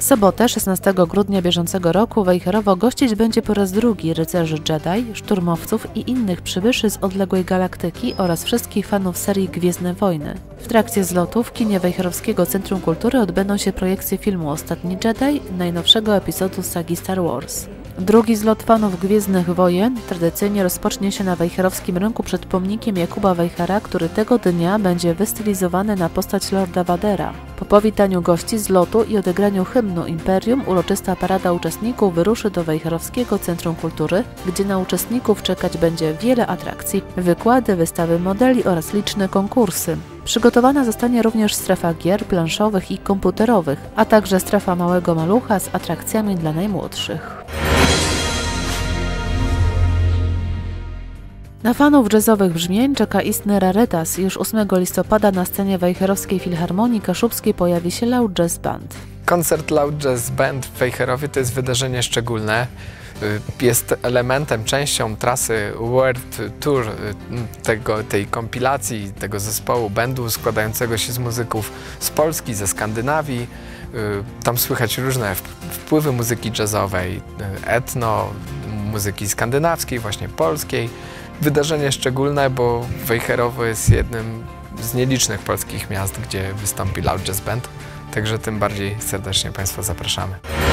sobotę, 16 grudnia bieżącego roku, Wejherowo gościć będzie po raz drugi rycerzy Jedi, szturmowców i innych przybyszy z odległej galaktyki oraz wszystkich fanów serii Gwiezdne Wojny. W trakcie zlotu w kinie Wejherowskiego Centrum Kultury odbędą się projekcje filmu Ostatni Jedi, najnowszego epizodu sagi Star Wars. Drugi zlot fanów Gwiezdnych Wojen tradycyjnie rozpocznie się na wejherowskim rynku przed pomnikiem Jakuba Wejhera, który tego dnia będzie wystylizowany na postać Lorda Vadera. Po powitaniu gości z lotu i odegraniu hymnu Imperium uroczysta parada uczestników wyruszy do Wejherowskiego Centrum Kultury, gdzie na uczestników czekać będzie wiele atrakcji, wykłady, wystawy modeli oraz liczne konkursy. Przygotowana zostanie również strefa gier planszowych i komputerowych, a także strefa małego malucha z atrakcjami dla najmłodszych. Na fanów jazzowych brzmień czeka istny rarytas. Już 8 listopada na scenie Wejherowskiej Filharmonii Kaszubskiej pojawi się Loud Jazz Band. Koncert Loud Jazz Band w Wejherowie to jest wydarzenie szczególne. Jest elementem, częścią trasy World Tour tej kompilacji, tego zespołu bandu składającego się z muzyków z Polski, ze Skandynawii. Tam słychać różne wpływy muzyki jazzowej, etno, muzyki skandynawskiej, właśnie polskiej. Wydarzenie szczególne, bo Wejherowo jest jednym z nielicznych polskich miast, gdzie wystąpi Loud Jazz Band, także tym bardziej serdecznie Państwa zapraszamy.